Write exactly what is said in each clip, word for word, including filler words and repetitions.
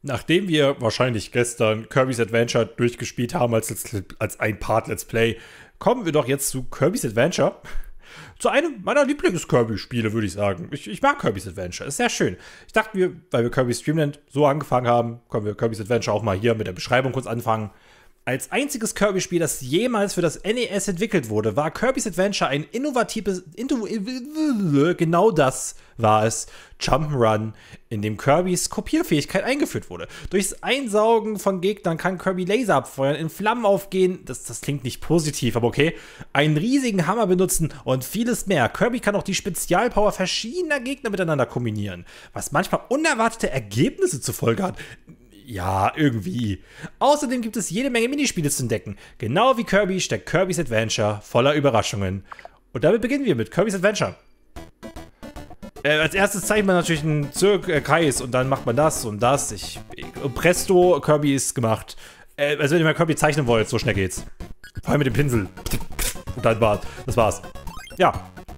Nachdem wir wahrscheinlich gestern Kirby's Adventure durchgespielt haben als, als ein Part Let's Play, kommen wir doch jetzt zu Kirby's Adventure. Zu einem meiner Lieblings-Kirby-Spiele, würde ich sagen. Ich, ich mag Kirby's Adventure, ist sehr schön. Ich dachte mir, weil wir Kirby's Dream Land so angefangen haben, können wir Kirby's Adventure auch mal hier mit der Beschreibung kurz anfangen. Als einziges Kirby-Spiel, das jemals für das N E S entwickelt wurde, war Kirby's Adventure ein innovatives, intu, genau das war es, Jump'n'Run, in dem Kirbys Kopierfähigkeit eingeführt wurde. Durchs Einsaugen von Gegnern kann Kirby Laser abfeuern, in Flammen aufgehen, das, das klingt nicht positiv, aber okay, einen riesigen Hammer benutzen und vieles mehr. Kirby kann auch die Spezialpower verschiedener Gegner miteinander kombinieren, was manchmal unerwartete Ergebnisse zur Folge hat. Ja, irgendwie. Außerdem gibt es jede Menge Minispiele zu entdecken. Genau wie Kirby steckt Kirby's Adventure voller Überraschungen. Und damit beginnen wir mit Kirby's Adventure. Äh, als erstes zeigt man natürlich einen Zirk äh, Kreis und dann macht man das und das. Ich, ich, presto, Kirby ist gemacht. Äh, also wenn ihr mal Kirby zeichnen wollt, so schnell geht's. Vor allem mit dem Pinsel. Und dann war's. Das war's. Ja.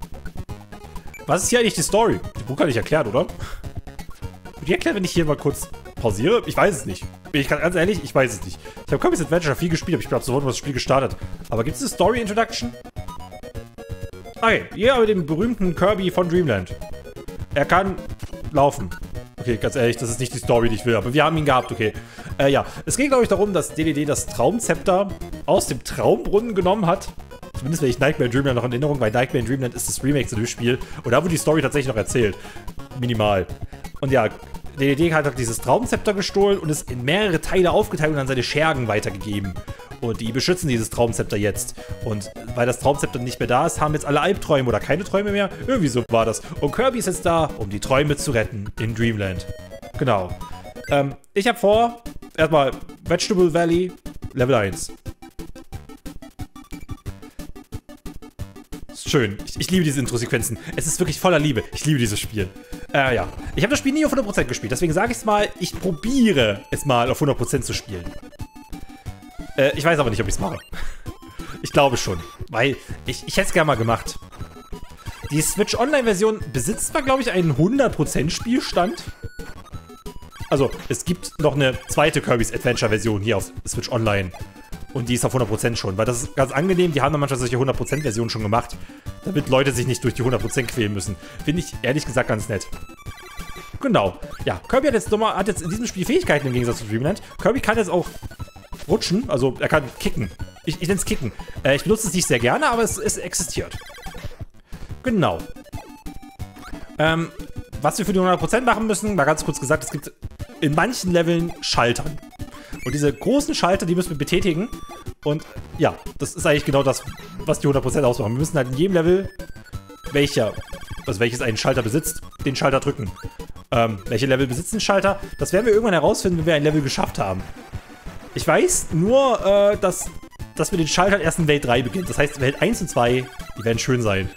Was ist hier eigentlich die Story? Die Buch hat nicht erklärt, oder? Die erklärt, wenn ich hier mal kurz pausiere? Ich weiß es nicht. Bin ich ganz ehrlich, ich weiß es nicht. Ich habe Kirby's Adventure viel gespielt, aber ich glaube sofort, was das Spiel gestartet. Aber gibt es eine Story Introduction? Okay, hier haben wir den berühmten Kirby von Dreamland. Er kann laufen. Okay, ganz ehrlich, das ist nicht die Story, die ich will, aber wir haben ihn gehabt, okay. Äh, ja, es geht, glaube ich, darum, dass D D D das Traumzepter aus dem Traumbrunnen genommen hat. Zumindest wenn ich Nightmare in Dreamland noch in Erinnerung, weil Nightmare in Dreamland ist das Remake zu dem Spiel. Und da wurde die Story tatsächlich noch erzählt. Minimal. Und ja, D D D hat halt dieses Traumzepter gestohlen und es in mehrere Teile aufgeteilt und an seine Schergen weitergegeben. Und die beschützen dieses Traumzepter jetzt. Und weil das Traumzepter nicht mehr da ist, haben jetzt alle Albträume oder keine Träume mehr. Irgendwie so war das. Und Kirby ist jetzt da, um die Träume zu retten in Dreamland. Genau. Ähm, ich habe vor, erstmal Vegetable Valley, Level eins. Schön. Ich, ich liebe diese Intro-Sequenzen. Es ist wirklich voller Liebe. Ich liebe dieses Spiel. Äh, ja. Ich habe das Spiel nie auf hundert Prozent gespielt. Deswegen sage ich es mal, ich probiere es mal auf hundert Prozent zu spielen. Äh, ich weiß aber nicht, ob ich es mache. Ich glaube schon. Weil ich, ich hätte es gerne mal gemacht. Die Switch Online-Version besitzt zwar, glaube ich, einen hundert Prozent Spielstand. Also, es gibt noch eine zweite Kirby's Adventure-Version hier auf Switch Online. Und die ist auf hundert Prozent schon, weil das ist ganz angenehm. Die haben dann manchmal solche hundert Prozent Versionen schon gemacht, damit Leute sich nicht durch die hundert Prozent quälen müssen. Finde ich ehrlich gesagt ganz nett. Genau. Ja, Kirby hat jetzt, nochmal, hat jetzt in diesem Spiel Fähigkeiten im Gegensatz zu Dreamland. Kirby kann jetzt auch rutschen, also er kann kicken. Ich, ich nenne es kicken. Äh, ich benutze es nicht sehr gerne, aber es, es existiert. Genau. Ähm, was wir für die hundert Prozent machen müssen, mal ganz kurz gesagt, es gibt in manchen Leveln Schaltern. Und diese großen Schalter, die müssen wir betätigen. Und ja, das ist eigentlich genau das, was die hundert Prozent ausmachen. Wir müssen halt in jedem Level, welcher, also welches einen Schalter besitzt, den Schalter drücken. Ähm, welche Level besitzen Schalter? Das werden wir irgendwann herausfinden, wenn wir ein Level geschafft haben. Ich weiß nur, äh, dass, dass wir den Schalter erst in Welt drei beginnt. Das heißt, Welt eins und zwei, die werden schön sein.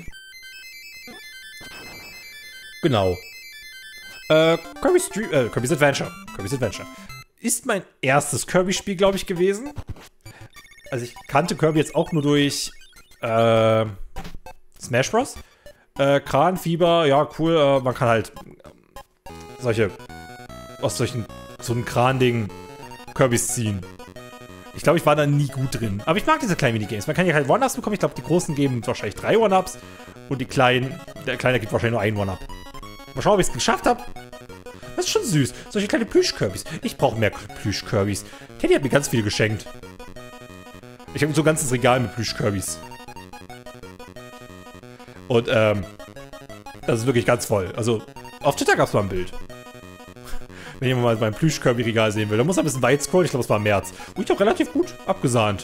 Genau. Äh, Kirby's, Dream, äh, Kirby's Adventure. Kirby's Adventure. Ist mein erstes Kirby-Spiel, glaube ich, gewesen. Also ich kannte Kirby jetzt auch nur durch äh, Smash Bros. Äh, Kran, Fieber, ja, cool. Äh, man kann halt äh, solche, aus solchen, so einem Kran-Ding Kirbys ziehen. Ich glaube, ich war da nie gut drin. Aber ich mag diese kleinen Minigames. Man kann hier halt One-Ups bekommen. Ich glaube, die großen geben wahrscheinlich drei One-Ups. Und die kleinen, der kleine gibt wahrscheinlich nur einen One-Up. Mal schauen, ob ich es geschafft habe. Das ist schon süß. Solche kleine Plüsch-Kirbys. Ich brauche mehr Plüsch-Kirbys. Teddy hat mir ganz viele geschenkt. Ich habe so ein ganzes Regal mit Plüsch-Kirbys. Und, ähm, das ist wirklich ganz voll. Also, auf Twitter gab es mal ein Bild. Wenn jemand mal mein Plüsch-Kirby-Regal sehen will, dann muss er ein bisschen weit scrollen. Ich glaube, es war im März. Und ich habe relativ gut abgesahnt.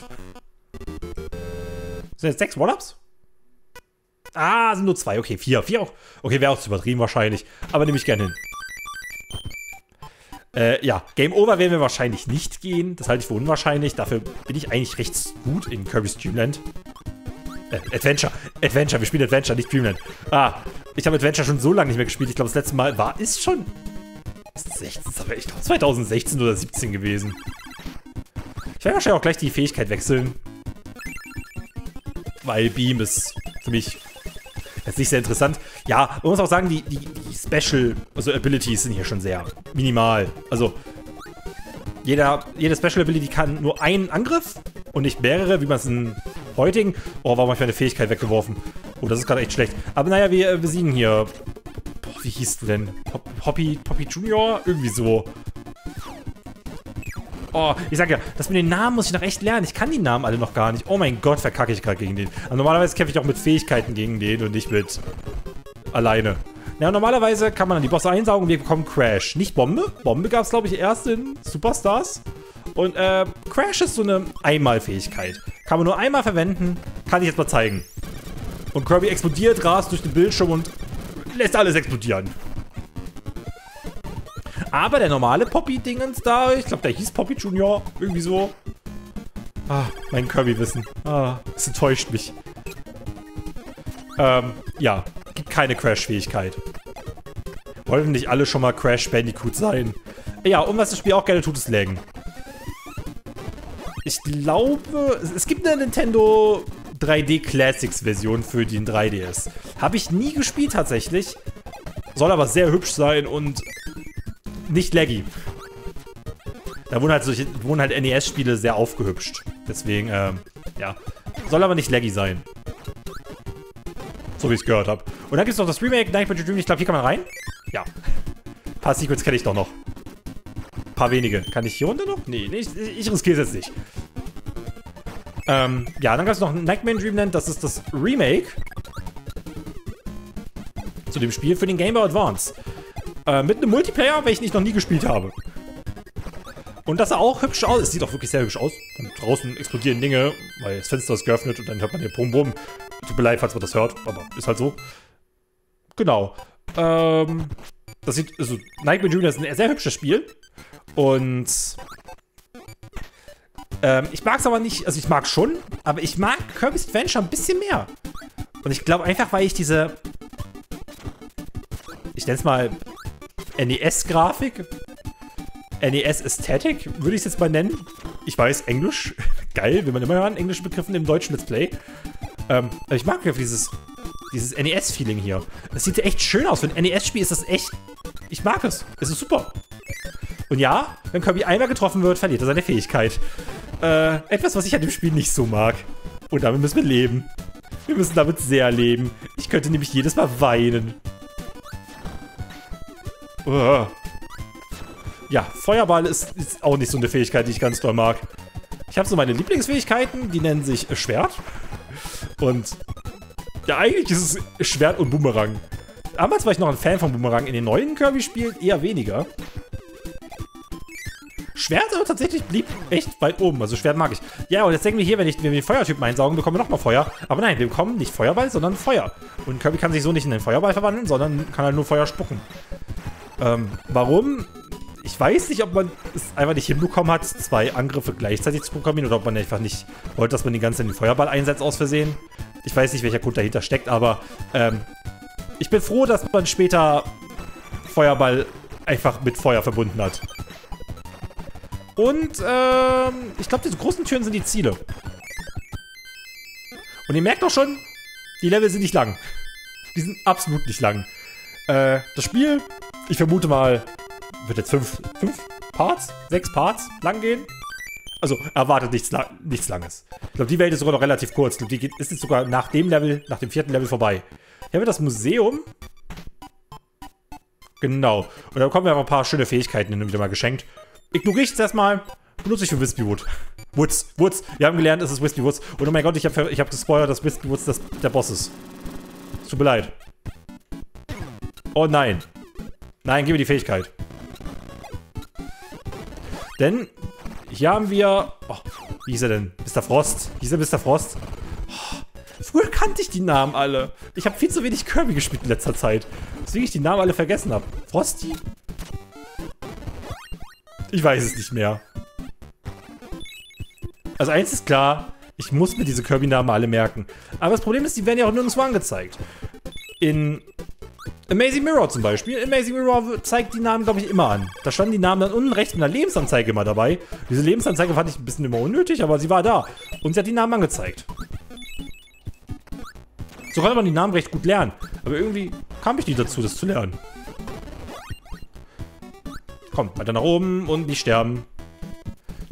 Sind jetzt sechs One-Ups? Ah, sind nur zwei. Okay, vier. Vier auch. Okay, wäre auch zu übertrieben wahrscheinlich. Aber nehme ich gerne hin. Äh, ja, Game Over werden wir wahrscheinlich nicht gehen. Das halte ich für unwahrscheinlich. Dafür bin ich eigentlich recht gut in Kirby's Dream Land. Äh, Adventure. Adventure. Wir spielen Adventure, nicht Dreamland. Ah, ich habe Adventure schon so lange nicht mehr gespielt. Ich glaube, das letzte Mal war, ist schon sechzehn, aber ich glaube zwanzig sechzehn oder siebzehn gewesen. Ich werde wahrscheinlich auch gleich die Fähigkeit wechseln. Weil Beam ist für mich jetzt nicht sehr interessant. Ja, man muss auch sagen, die, die, die Special, also Abilities sind hier schon sehr minimal. Also, Jeder, jede Special Ability kann nur einen Angriff und nicht mehrere, wie man es in heutigen... Oh, warum habe ich meine Fähigkeit weggeworfen? Oh, das ist gerade echt schlecht. Aber naja, wir besiegen hier... Boah, wie hieß du denn? Hop Hoppy, Hoppy Junior? Irgendwie so. Oh, ich sag ja, das mit den Namen muss ich noch echt lernen. Ich kann die Namen alle noch gar nicht. Oh mein Gott, verkacke ich gerade gegen den. Aber normalerweise kämpfe ich auch mit Fähigkeiten gegen den und nicht mit alleine. Ja, normalerweise kann man dann die Bosse einsaugen und wir bekommen Crash. Nicht Bombe. Bombe gab es, glaube ich, erst in Superstars. Und äh, Crash ist so eine Einmalfähigkeit. Kann man nur einmal verwenden. Kann ich jetzt mal zeigen. Und Kirby explodiert, rast durch den Bildschirm und lässt alles explodieren. Aber der normale Poppy-Dingens da, ich glaube, der hieß Poppy Junior. Irgendwie so. Ah, mein Kirby-Wissen. Ah, es enttäuscht mich. Ähm, ja. Gibt keine Crash-Fähigkeit. Wollten nicht alle schon mal Crash Bandicoot sein? Ja, und was das Spiel auch gerne tut, ist laggen. Ich glaube, es gibt eine Nintendo drei D Classics Version für den drei D S. Habe ich nie gespielt tatsächlich. Soll aber sehr hübsch sein und nicht laggy. Da wurden halt, solche, wurden halt N E S-Spiele sehr aufgehübscht. Deswegen, ähm, ja. Soll aber nicht laggy sein. So wie ich es gehört habe. Und dann gibt es noch das Remake, Nightmare Dream. Ich glaube, hier kann man rein. Ja. Ein paar Secrets kenne ich doch noch. Ein paar wenige. Kann ich hier runter noch? Nee, nee ich, ich riskiere es jetzt nicht. Ähm, ja, dann gab es noch Nightmare Dreamland. Das ist das Remake zu dem Spiel für den Game Boy Advance. Äh, mit einem Multiplayer, welchen ich noch nie gespielt habe. Und das sah auch hübsch aus. Es sieht auch wirklich sehr hübsch aus. Und draußen explodieren Dinge, weil das Fenster ist geöffnet und dann hört man hier Bum Bum. Tut mir leid, falls man das hört, aber ist halt so. Genau. Ähm, das sieht, also Nightmare Dream ist ein sehr hübsches Spiel. Und ähm, ich mag es aber nicht, also ich mag schon, aber ich mag Kirby's Adventure ein bisschen mehr. Und ich glaube einfach, weil ich diese, ich nenne es mal N E S-Grafik, N E S-Ästhetik, würde ich es jetzt mal nennen. Ich weiß, Englisch, geil, will man immer hören, englische Begriffen im deutschen Let's Play. Ähm, aber ich mag einfach dieses, dieses N E S-Feeling hier. Das sieht echt schön aus. Für ein N E S-Spiel ist das echt, ich mag es. Es ist super. Und ja, wenn Kirby einmal getroffen wird, verliert er seine Fähigkeit. Äh, etwas, was ich an dem Spiel nicht so mag. Und damit müssen wir leben. Wir müssen damit sehr leben. Ich könnte nämlich jedes Mal weinen. Uh. Ja, Feuerball ist, ist auch nicht so eine Fähigkeit, die ich ganz doll mag. Ich habe so meine Lieblingsfähigkeiten, die nennen sich äh, Schwert. Und ja, eigentlich ist es Schwert und Boomerang. Damals war ich noch ein Fan von Boomerang. In den neuen Kirby-Spielen eher weniger. Schwert aber tatsächlich blieb echt weit oben. Also Schwert mag ich. Ja, und jetzt denken wir hier, wenn, ich, wenn wir den Feuertypen einsaugen, bekommen wir nochmal Feuer. Aber nein, wir bekommen nicht Feuerball, sondern Feuer. Und Kirby kann sich so nicht in den Feuerball verwandeln, sondern kann halt nur Feuer spucken. Ähm, warum? Ich weiß nicht, ob man es einfach nicht hinbekommen hat, zwei Angriffe gleichzeitig zu programmieren oder ob man einfach nicht wollte, dass man den ganzen den Feuerball einsetzt aus Versehen. Ich weiß nicht, welcher Code dahinter steckt, aber ähm, ich bin froh, dass man später Feuerball einfach mit Feuer verbunden hat. Und ähm, ich glaube, diese großen Türen sind die Ziele. Und ihr merkt doch schon, die Level sind nicht lang. Die sind absolut nicht lang. Äh, das Spiel, ich vermute mal, wird jetzt fünf, fünf Parts, sechs Parts lang gehen. Also erwartet nichts, nichts Langes. Ich glaube, die Welt ist sogar noch relativ kurz. Ich glaube, die geht, ist jetzt sogar nach dem Level, nach dem vierten Level vorbei. Hier haben wir das Museum. Genau. Und da bekommen wir einfach ein paar schöne Fähigkeiten hin und wieder mal geschenkt. Ignoriere ich es erstmal. Benutze ich für Wispy Wood. Woods, Woods. Wir haben gelernt, es ist Wispy Woods. Und oh mein Gott, ich habe ich hab gespoilert, dass Wispy Woods das, der Boss ist. Es tut mir leid. Oh nein. Nein, gib mir die Fähigkeit. Denn hier haben wir... Oh, wie hieß er denn? Mister Frost. Hieß er Mister Frost? Oh, früher kannte ich die Namen alle. Ich habe viel zu wenig Kirby gespielt in letzter Zeit. Deswegen ich die Namen alle vergessen habe. Frosty? Ich weiß es nicht mehr. Also eins ist klar, ich muss mir diese Kirby-Namen alle merken. Aber das Problem ist, die werden ja auch nirgendwo angezeigt. In Amazing Mirror zum Beispiel. Amazing Mirror zeigt die Namen, glaube ich, immer an. Da standen die Namen dann unten rechts mit einer Lebensanzeige immer dabei. Diese Lebensanzeige fand ich ein bisschen immer unnötig, aber sie war da. Und sie hat die Namen angezeigt. So konnte man die Namen recht gut lernen. Aber irgendwie kam ich nie dazu, das zu lernen. Komm, weiter nach oben und nicht sterben.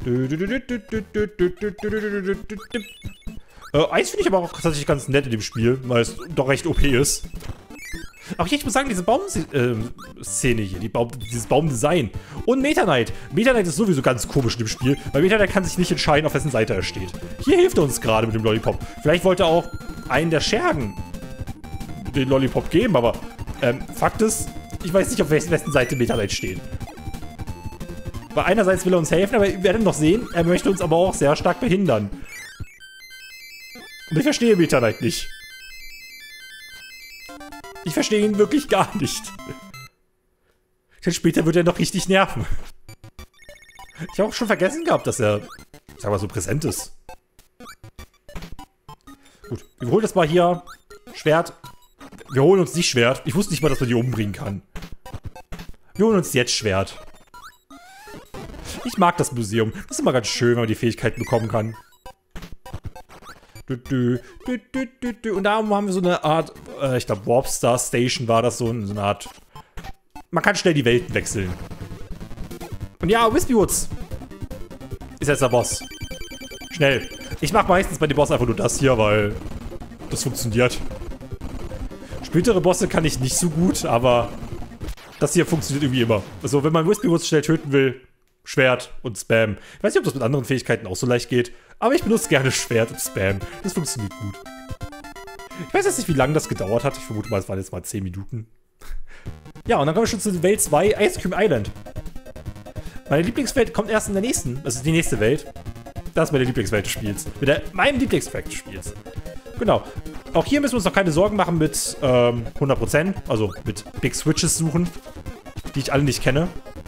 Äh, Eis finde ich aber auch tatsächlich ganz nett in dem Spiel, weil es doch recht O P ist. Auch hier, ich muss sagen, diese Baum-Szene hier, die Baum, dieses Baumdesign. Und Meta Knight. Meta Knight ist sowieso ganz komisch in dem Spiel, weil Meta Knight kann sich nicht entscheiden, auf wessen Seite er steht. Hier hilft er uns gerade mit dem Lollipop. Vielleicht wollte er auch einen der Schergen den Lollipop geben, aber ähm, Fakt ist, ich weiß nicht, auf wessen Seite Meta Knight steht. Weil einerseits will er uns helfen, aber wir werden noch sehen, er möchte uns aber auch sehr stark behindern. Und ich verstehe Meta Knight nicht. Ich verstehe ihn wirklich gar nicht. Denn später wird er noch richtig nerven. Ich habe auch schon vergessen gehabt, dass er, sag mal, so präsent ist. Gut, wir holen das mal hier. Schwert. Wir holen uns nicht Schwert. Ich wusste nicht mal, dass man die umbringen kann. Wir holen uns jetzt Schwert. Ich mag das Museum. Das ist immer ganz schön, wenn man die Fähigkeiten bekommen kann. Und da haben wir so eine Art, äh, ich glaube Warp Star Station war das, so, so eine Art, man kann schnell die Welten wechseln. Und ja, Wispy Woods ist jetzt der Boss. Schnell. Ich mache meistens bei den Boss einfach nur das hier, weil das funktioniert. Spätere Bosse kann ich nicht so gut, aber das hier funktioniert irgendwie immer. Also wenn man Wispy Woods schnell töten will, Schwert und Spam. Ich weiß nicht, ob das mit anderen Fähigkeiten auch so leicht geht, aber ich benutze gerne Schwert und Spam. Das funktioniert gut. Ich weiß jetzt nicht, wie lange das gedauert hat. Ich vermute mal, es waren jetzt mal zehn Minuten. Ja, und dann kommen wir schon zu Welt zwei, Ice Cream Island. Meine Lieblingswelt kommt erst in der nächsten, also die nächste Welt. Das ist meine Lieblingswelt des Spiels. Mit der, meinem Lieblingstrack des Spiels. Genau. Auch hier müssen wir uns noch keine Sorgen machen mit ähm, hundert Prozent, also mit Big Switches suchen, die ich alle nicht kenne.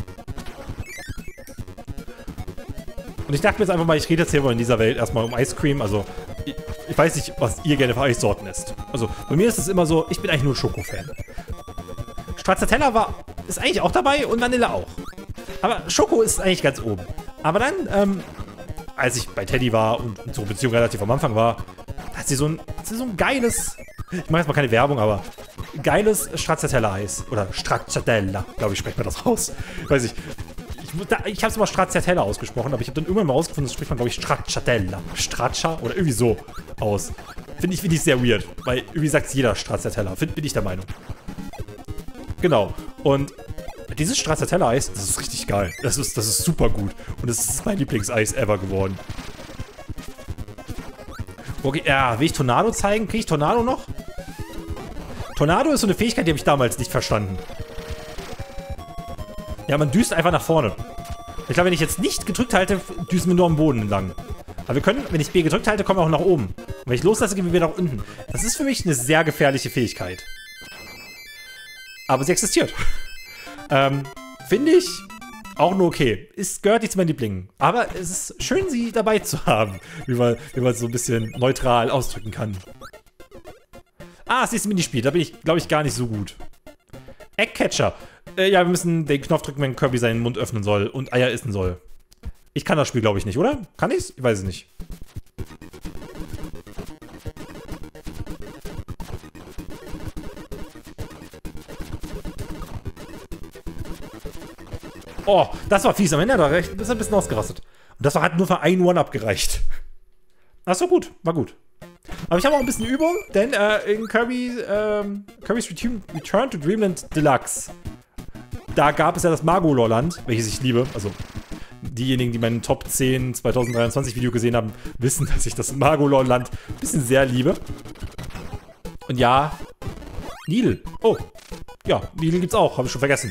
Und ich dachte mir jetzt einfach mal, ich rede jetzt hier mal in dieser Welt erstmal um Ice Cream. Also, ich, ich weiß nicht, was ihr gerne für Eissorten esst. Also, bei mir ist es immer so, ich bin eigentlich nur ein Schoko-Fan. Stracciatella war, ist eigentlich auch dabei und Vanille auch. Aber Schoko ist eigentlich ganz oben. Aber dann, ähm, als ich bei Teddy war und unsere Beziehung relativ am Anfang war, hat sie so ein, hat sie so ein geiles, ich mache jetzt mal keine Werbung, aber geiles Stracciatella-Eis. Oder Stracciatella, glaube ich, spricht man das raus. Weiß ich. Ich, ich habe es immer Stracciatella ausgesprochen, aber ich habe dann irgendwann mal rausgefunden, das spricht man, glaube ich, Stracciatella. Straccia oder irgendwie so aus. Finde ich, find ich sehr weird, weil irgendwie sagt jeder Stracciatella. Find, bin ich der Meinung. Genau. Und dieses Stracciatella-Eis, das ist richtig geil. Das ist, das ist super gut. Und das ist mein Lieblingseis ever geworden. Okay, ja, will ich Tornado zeigen? Kriege ich Tornado noch? Tornado ist so eine Fähigkeit, die habe ich damals nicht verstanden. Ja, man düst einfach nach vorne. Ich glaube, wenn ich jetzt nicht gedrückt halte, düsen wir nur am Boden entlang. Aber wir können, wenn ich B gedrückt halte, kommen wir auch nach oben. Und wenn ich loslasse, gehen wir wieder nach unten. Das ist für mich eine sehr gefährliche Fähigkeit. Aber sie existiert. ähm, finde ich auch nur okay. Es gehört nicht zu meinen Lieblingen. Aber es ist schön, sie dabei zu haben. Wie man, wie man so ein bisschen neutral ausdrücken kann. Ah, es ist ein Minispiel. Da bin ich, glaube ich, gar nicht so gut. Eggcatcher. Äh, ja, wir müssen den Knopf drücken, wenn Kirby seinen Mund öffnen soll und Eier essen soll. Ich kann das Spiel, glaube ich, nicht, oder? Kann ich's? Ich weiß es nicht. Oh, das war fies. Am Ende hat er recht. Ist ein bisschen ausgerastet. Und das hat nur für ein One-Up gereicht. Das war gut. War gut. Aber ich habe auch ein bisschen Übung, denn äh, in Kirby, ähm, Kirby's Return to Dreamland Deluxe, da gab es ja das Magolor-Land, welches ich liebe. Also diejenigen, die meinen Top zehn zwanzig dreiundzwanzig Video gesehen haben, wissen, dass ich das Magolor-Land ein bisschen sehr liebe. Und ja, Needle. Oh, ja, Needle gibt's auch, habe ich schon vergessen.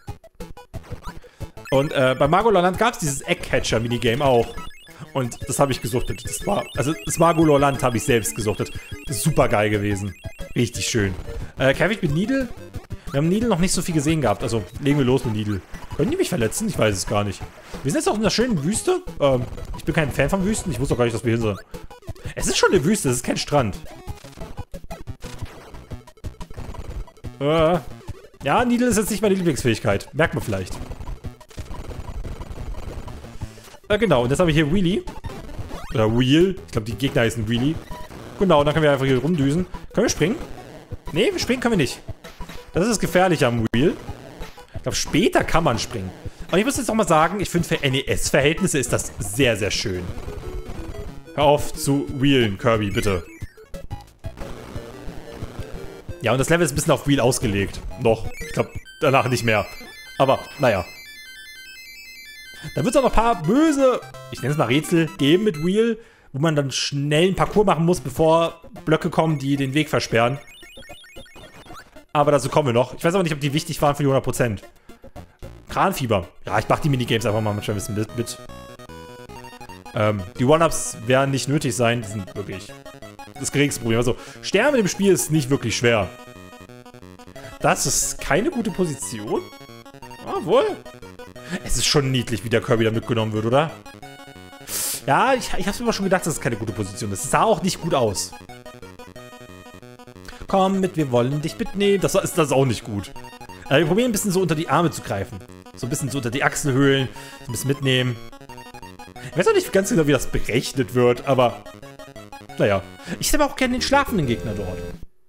Und äh, bei Magolor-Land gab es dieses Eggcatcher-Minigame auch. Und das habe ich gesuchtet. Das war, also das Magolor-Land habe ich selbst gesuchtet. Super geil gewesen. Richtig schön. Äh, kämpfe ich mit Needle? Wir haben Needle noch nicht so viel gesehen gehabt. Also legen wir los mit Needle. Können die mich verletzen? Ich weiß es gar nicht. Wir sind jetzt auch in einer schönen Wüste. Ähm, ich bin kein Fan von Wüsten. Ich wusste auch gar nicht, dass wir hin sind. Es ist schon eine Wüste. Es ist kein Strand. Äh, ja, Needle ist jetzt nicht meine Lieblingsfähigkeit. Merkt man vielleicht. Äh, genau, und jetzt haben wir hier Wheelie. Oder Wheel. Ich glaube, die Gegner heißen Wheelie. Genau, und dann können wir einfach hier rumdüsen. Können wir springen? Nee, wir springen können wir nicht. Das ist das Gefährliche am Wheel. Ich glaube, später kann man springen. Und ich muss jetzt noch mal sagen, ich finde für N E S-Verhältnisse ist das sehr, sehr schön. Hör auf zu wheelen, Kirby, bitte. Ja, und das Level ist ein bisschen auf Wheel ausgelegt. Noch. Ich glaube, danach nicht mehr. Aber, naja. Dann wird es auch noch ein paar böse, ich nenne es mal Rätsel, geben mit Wheel, wo man dann schnell einen Parcours machen muss, bevor Blöcke kommen, die den Weg versperren. Aber dazu kommen wir noch. Ich weiß aber nicht, ob die wichtig waren für die hundert Prozent. Kranfieber. Ja, ich mache die Minigames einfach mal manchmal ein bisschen mit. mit. Ähm, die One-Ups werden nicht nötig sein. Die sind wirklich das geringste Problem. Also, Sterben im Spiel ist nicht wirklich schwer. Das ist keine gute Position. Ah, wohl. Es ist schon niedlich, wie der Kirby da mitgenommen wird, oder? Ja, ich, ich hab's mir immer schon gedacht, das ist keine gute Position. Das sah auch nicht gut aus. Komm mit, wir wollen dich mitnehmen. Das ist das auch nicht gut. Also wir probieren ein bisschen so unter die Arme zu greifen. So ein bisschen so unter die Achselhöhlen. So ein bisschen mitnehmen. Ich weiß auch nicht ganz genau, wie das berechnet wird, aber naja. Ich hätte aber auch gerne den schlafenden Gegner dort.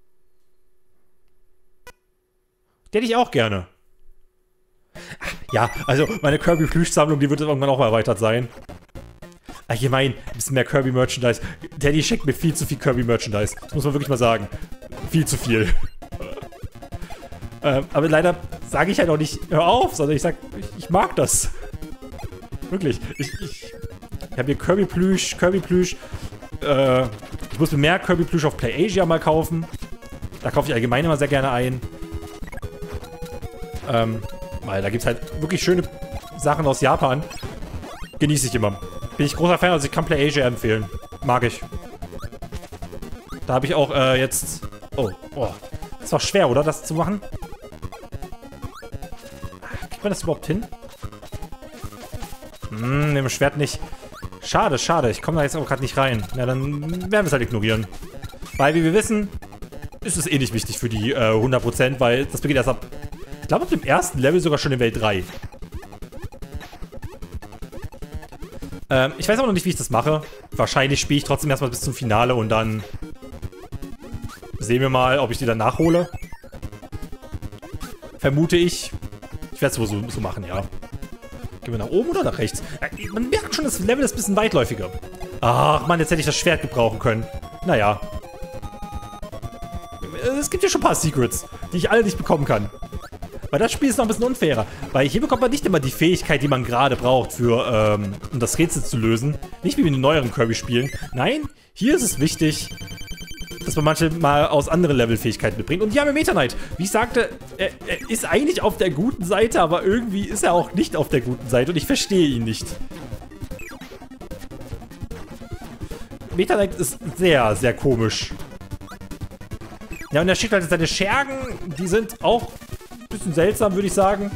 Den hätte ich auch gerne. Ach, ja, also meine Kirby-Plüschsammlung, die wird irgendwann auch erweitert sein. Allgemein, ein bisschen mehr Kirby-Merchandise. Daddy schenkt mir viel zu viel Kirby-Merchandise. Das muss man wirklich mal sagen. Viel zu viel. ähm, aber leider sage ich halt auch nicht, hör auf, sondern ich sag, ich, ich mag das. Wirklich. Ich, ich, ich habe mir Kirby-Plüsch, Kirby-Plüsch. Äh, ich muss mir mehr Kirby-Plüsch auf PlayAsia mal kaufen. Da kaufe ich allgemein immer sehr gerne ein. Ähm, weil da gibt es halt wirklich schöne Sachen aus Japan. Genieße ich immer. Bin ich großer Fan, also ich kann PlayAsia empfehlen. Mag ich. Da habe ich auch äh, jetzt... Oh, oh. Das war schwer, oder? Das zu machen? Kriegt man das überhaupt hin? Hm, mit dem Schwert nicht. Schade, schade. Ich komme da jetzt auch gerade nicht rein. Ja, dann werden wir es halt ignorieren. Weil, wie wir wissen, ist es eh nicht wichtig für die äh, hundert Prozent, weil das beginnt erst ab... Ich glaube, ab dem ersten Level sogar schon in Welt drei. Ähm, ich weiß auch noch nicht, wie ich das mache. Wahrscheinlich spiele ich trotzdem erstmal bis zum Finale und dann sehen wir mal, ob ich die dann nachhole. Vermute ich. Ich werde es wohl so, so machen, ja. Gehen wir nach oben oder nach rechts? Ja, man merkt schon, das Level ist ein bisschen weitläufiger. Ach Mann, jetzt hätte ich das Schwert gebrauchen können. Naja. Es gibt ja schon ein paar Secrets, die ich alle nicht bekommen kann. Weil das Spiel ist noch ein bisschen unfairer. Weil hier bekommt man nicht immer die Fähigkeit, die man gerade braucht, für, ähm, um das Rätsel zu lösen. Nicht wie in den neueren Kirby-Spielen. Nein, hier ist es wichtig, dass man manche mal aus anderen Level-Fähigkeiten mitbringt. Und hier haben wir Meta Knight. Wie ich sagte, er, er ist eigentlich auf der guten Seite, aber irgendwie ist er auch nicht auf der guten Seite und ich verstehe ihn nicht. Meta Knight ist sehr, sehr komisch. Ja, und er schickt halt seine Schergen, die sind auch bisschen seltsam, würde ich sagen.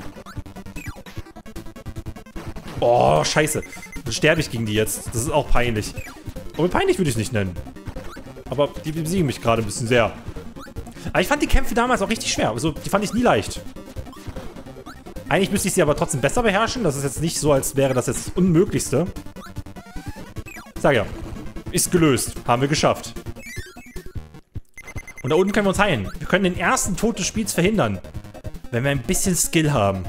Oh, scheiße. Dann sterbe ich gegen die jetzt. Das ist auch peinlich. Aber peinlich würde ich es nicht nennen. Aber die besiegen mich gerade ein bisschen sehr. Aber ich fand die Kämpfe damals auch richtig schwer. Also, die fand ich nie leicht. Eigentlich müsste ich sie aber trotzdem besser beherrschen. Das ist jetzt nicht so, als wäre das jetzt das Unmöglichste. Sag ja. Ist gelöst. Haben wir geschafft. Und da unten können wir uns heilen. Wir können den ersten Tod des Spiels verhindern. Wenn wir ein bisschen Skill haben.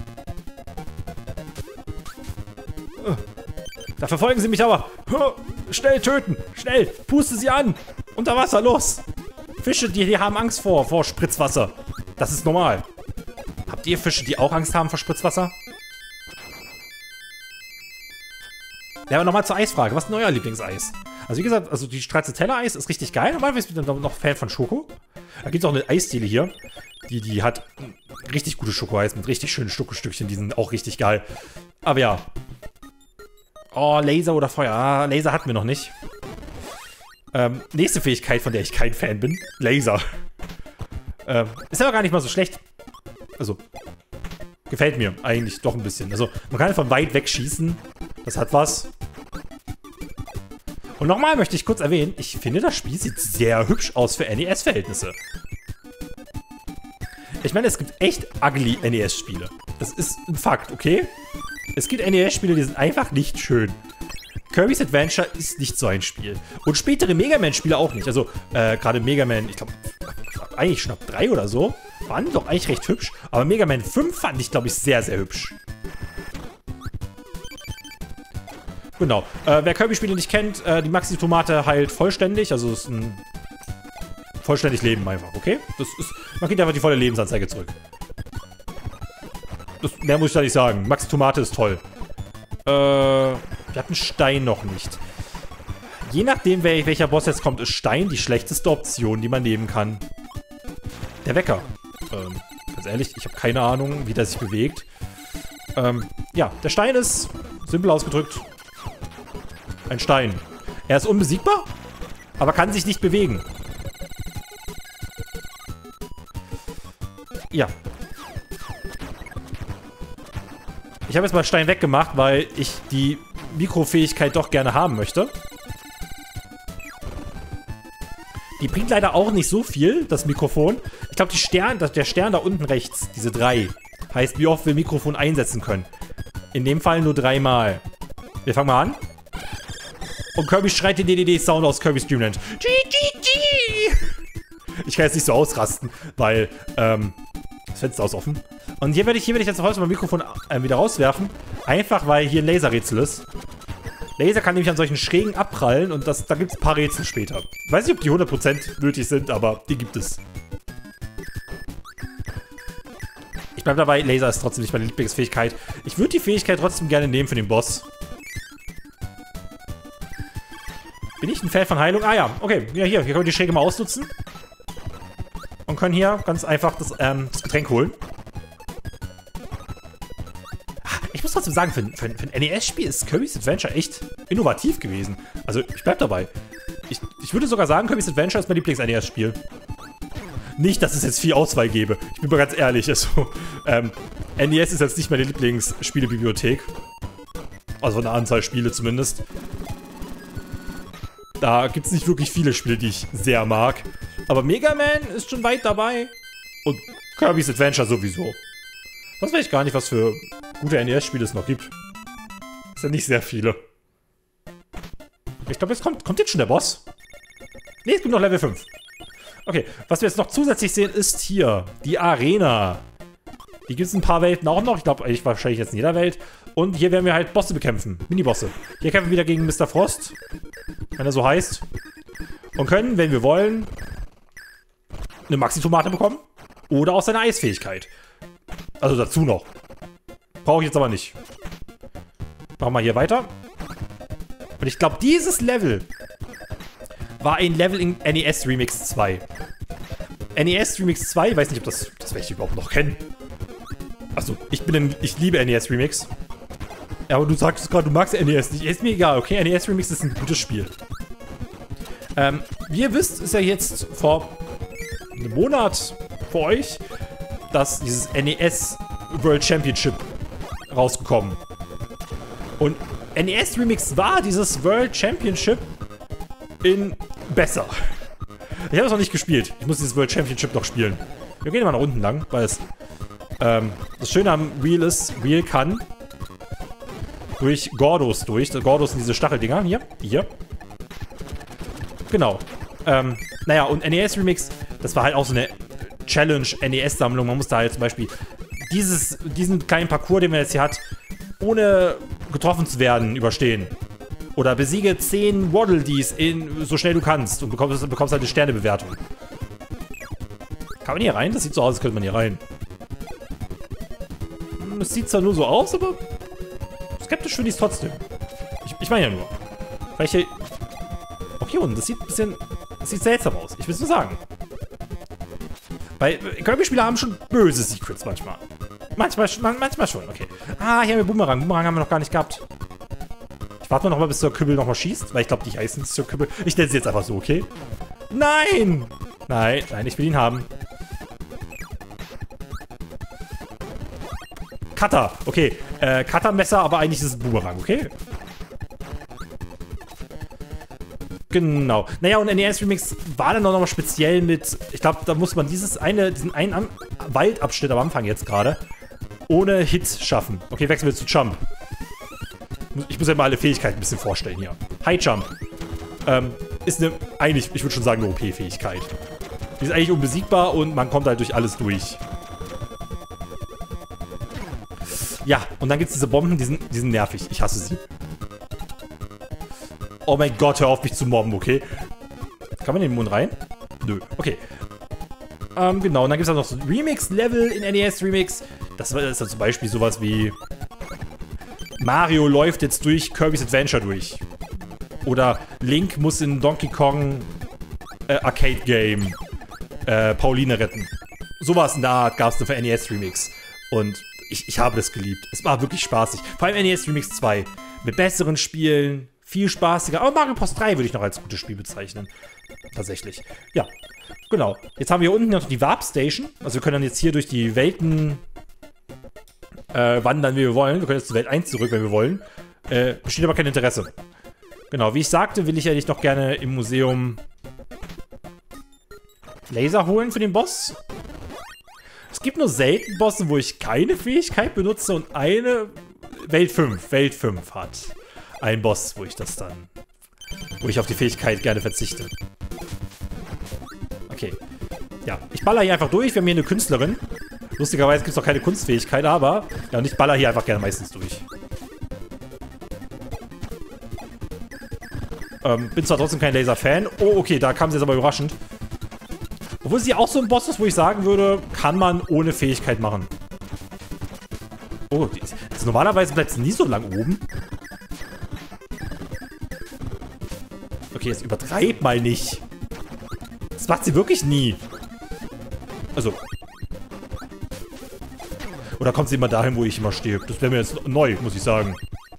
Da verfolgen sie mich aber. Schnell töten. Schnell. Puste sie an. Unter Wasser. Los. Fische, die, die haben Angst vor, vor Spritzwasser. Das ist normal. Habt ihr Fische, die auch Angst haben vor Spritzwasser? Ja, aber nochmal zur Eisfrage. Was ist denn euer Lieblingseis? Also wie gesagt, also die Stracciatella-Eis ist richtig geil. Normalerweise bin ich dann noch Fan von Schoko. Da gibt es auch eine Eisdiele hier. Die, die hat richtig gute Schokoeis mit richtig schönen Schokostückchen. Die sind auch richtig geil. Aber ja. Oh, Laser oder Feuer. Ah, Laser hatten wir noch nicht. Ähm, nächste Fähigkeit, von der ich kein Fan bin. Laser. Ähm, ist aber gar nicht mal so schlecht. Also, gefällt mir eigentlich doch ein bisschen. Also, man kann von weit weg schießen. Das hat was. Und nochmal möchte ich kurz erwähnen, ich finde, das Spiel sieht sehr hübsch aus für N E S-Verhältnisse. Ich meine, es gibt echt ugly N E S-Spiele. Das ist ein Fakt, okay? Es gibt N E S-Spiele, die sind einfach nicht schön. Kirby's Adventure ist nicht so ein Spiel. Und spätere Mega Man-Spiele auch nicht. Also, äh, gerade Mega Man, ich glaube, eigentlich schon ab drei oder so, waren doch eigentlich recht hübsch. Aber Mega Man fünf fand ich, glaube ich, sehr, sehr hübsch. Genau. Äh, wer Kirby-Spiele nicht kennt, äh, die Maxi-Tomate heilt vollständig. Also ist ein vollständig Leben einfach, okay? Das ist, man kriegt einfach die volle Lebensanzeige zurück. Das, mehr muss ich da nicht sagen. Maxi-Tomate ist toll. Äh, wir hatten Stein noch nicht. Je nachdem, wel welcher Boss jetzt kommt, ist Stein die schlechteste Option, die man nehmen kann. Der Wecker. Ähm, ganz ehrlich, ich habe keine Ahnung, wie der sich bewegt. Ähm, ja, der Stein ist, simpel ausgedrückt, ein Stein. Er ist unbesiegbar, aber kann sich nicht bewegen. Ja. Ich habe jetzt mal Stein weggemacht, weil ich die Mikrofähigkeit doch gerne haben möchte. Die bringt leider auch nicht so viel, das Mikrofon. Ich glaube, die Stern, der Stern da unten rechts, diese drei, heißt, wie oft wir Mikrofon einsetzen können. In dem Fall nur dreimal. Wir fangen mal an. Und Kirby schreit den D D D-Sound aus Kirby's Dream Land. G G G! Ich kann jetzt nicht so ausrasten, weil, ähm, das Fenster ist offen. Und hier werde ich, hier werde ich jetzt heute mein Mikrofon äh, wieder rauswerfen. Einfach, weil hier ein Laserrätsel ist. Laser kann nämlich an solchen Schrägen abprallen und das, da gibt es ein paar Rätsel später. Ich weiß nicht, ob die hundert Prozent nötig sind, aber die gibt es. Ich bleibe dabei, Laser ist trotzdem nicht meine Lieblingsfähigkeit. Ich würde die Fähigkeit trotzdem gerne nehmen für den Boss. Bin ich ein Fan von Heilung? Ah ja, okay. Ja, hier, hier können wir die Schräge mal ausnutzen. Und können hier ganz einfach das, ähm, das Getränk holen. Ich muss trotzdem sagen, für, für, für ein N E S-Spiel ist Kirby's Adventure echt innovativ gewesen. Also, ich bleib dabei. Ich, ich würde sogar sagen, Kirby's Adventure ist mein Lieblings-N E S-Spiel. Nicht, dass es jetzt viel Auswahl gäbe. Ich bin mal ganz ehrlich. Also, ähm, N E S ist jetzt nicht meine Lieblingsspielebibliothek. Also von der Anzahl Spiele zumindest. Da gibt es nicht wirklich viele Spiele, die ich sehr mag. Aber Mega Man ist schon weit dabei. Und Kirby's Adventure sowieso. Das weiß ich gar nicht, was für gute N E S-Spiele es noch gibt. Das sind nicht sehr viele. Ich glaube, jetzt kommt, kommt jetzt schon der Boss. Ne, es gibt noch Level fünf. Okay, was wir jetzt noch zusätzlich sehen, ist hier die Arena. Die gibt es in ein paar Welten auch noch. Ich glaube, eigentlich wahrscheinlich jetzt in jeder Welt. Und hier werden wir halt Bosse bekämpfen. Minibosse. Hier kämpfen wir wieder gegen Mister Frost. Wenn er so heißt. Und können, wenn wir wollen, eine Maxi-Tomate bekommen. Oder auch seine Eisfähigkeit. Also dazu noch. Brauche ich jetzt aber nicht. Machen wir hier weiter. Und ich glaube, dieses Level war ein Level in N E S Remix zwei. N E S Remix zwei, ich weiß nicht, ob das, das welche überhaupt noch kennen. Achso, ich bin ein, ich liebe N E S Remix. Ja, aber du sagst gerade, du magst N E S nicht. Ist mir egal, okay? N E S Remix ist ein gutes Spiel. Ähm, wie ihr wisst, ist ja jetzt vor einem Monat für euch dass dieses N E S World Championship rausgekommen. Und N E S Remix war dieses World Championship in besser. Ich habe es noch nicht gespielt. Ich muss dieses World Championship noch spielen. Wir gehen mal nach unten lang, weil es ähm, das Schöne am Wheel ist, Wheel kann durch Gordos durch. Gordos sind diese Stacheldinger. Hier, hier. Genau. Ähm, naja, und N E S Remix, das war halt auch so eine Challenge-N E S-Sammlung. Man muss da halt zum Beispiel dieses, diesen kleinen Parcours, den man jetzt hier hat, ohne getroffen zu werden, überstehen. Oder besiege zehn Waddle Dees in so schnell du kannst und bekommst, bekommst halt eine Sternebewertung. Kann man hier rein? Das sieht so aus, als könnte man hier rein. Es sieht zwar nur so aus, aber skeptisch finde ich es trotzdem. Ich, ich meine ja nur. Welche. Auch hier unten, das sieht ein bisschen. Das sieht seltsam aus. Ich will es nur sagen. Weil Kirby-Spieler haben schon böse Secrets manchmal. Manchmal, manchmal schon, okay. Ah, hier haben wir Boomerang. Boomerang haben wir noch gar nicht gehabt. Ich warte noch mal, bis der Kübel noch mal schießt, weil ich glaube, die heißen Sir Kübel. Ich nenne sie jetzt einfach so, okay? Nein! Nein, nein, ich will ihn haben. Cutter, okay. Äh, Cuttermesser, aber eigentlich ist es ein Boomerang, okay? Genau. Naja, und N E S Remix war dann noch mal speziell mit, ich glaube, da muss man dieses eine, diesen einen am Waldabschnitt am Anfang jetzt gerade ohne Hit schaffen. Okay, wechseln wir zu Jump. Ich muss ja mal alle Fähigkeiten ein bisschen vorstellen hier. High Jump. Ähm, ist eine, eigentlich, ich würde schon sagen, eine O P-Fähigkeit. Die ist eigentlich unbesiegbar und man kommt halt durch alles durch. Ja, und dann gibt es diese Bomben, die sind, die sind nervig. Ich hasse sie. Oh mein Gott, hör auf mich zu mobben, okay? Kann man in den Mond rein? Nö, okay. Ähm, genau, und dann gibt es auch noch so Remix-Level in N E S Remix. Das ist dann zum Beispiel sowas wie Mario läuft jetzt durch Kirby's Adventure durch. Oder Link muss in Donkey Kong äh, Arcade Game äh, Pauline retten. Sowas in der Art gab es für N E S Remix. Und ich, ich habe das geliebt. Es war wirklich spaßig. Vor allem N E S Remix zwei. Mit besseren Spielen, viel spaßiger. Aber Mario Bros. drei würde ich noch als gutes Spiel bezeichnen. Tatsächlich. Ja, genau. Jetzt haben wir hier unten noch die Warp Station. Also wir können dann jetzt hier durch die Welten äh, wandern, wie wir wollen. Wir können jetzt zur Welt eins zurück, wenn wir wollen. Äh, besteht aber kein Interesse. Genau, wie ich sagte, will ich ja nicht noch gerne im Museum Laser holen für den Boss. Es gibt nur selten Bosse, wo ich keine Fähigkeit benutze und eine Welt fünf. Welt fünf hat ein Boss, wo ich das dann, wo ich auf die Fähigkeit gerne verzichte. Okay. Ja, ich baller hier einfach durch. Wir haben hier eine Künstlerin. Lustigerweise gibt es noch keine Kunstfähigkeit, aber ja, und ich baller hier einfach gerne meistens durch. Ähm, bin zwar trotzdem kein Laser-Fan. Oh, okay, da kam sie jetzt aber überraschend. Obwohl sie auch so ein Boss ist, wo ich sagen würde, kann man ohne Fähigkeit machen. Oh, die ist, also normalerweise bleibt sie nie so lang oben. Okay, jetzt übertreib mal nicht. Das macht sie wirklich nie. Also. Oder kommt sie immer dahin, wo ich immer stehe? Das wäre mir jetzt neu, muss ich sagen.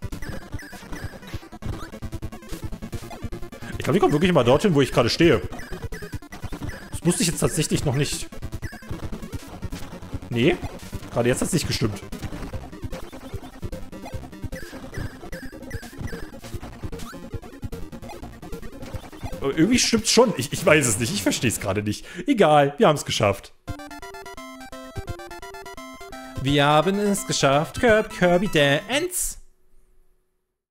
Ich glaube, die kommt wirklich immer dorthin, wo ich gerade stehe. Das wusste ich jetzt tatsächlich noch nicht. Nee, gerade jetzt hat es nicht gestimmt. Aber irgendwie stimmt's schon. Ich, ich weiß es nicht. Ich verstehe es gerade nicht. Egal, wir haben es geschafft. Wir haben es geschafft. Kirby, Kirby Dance.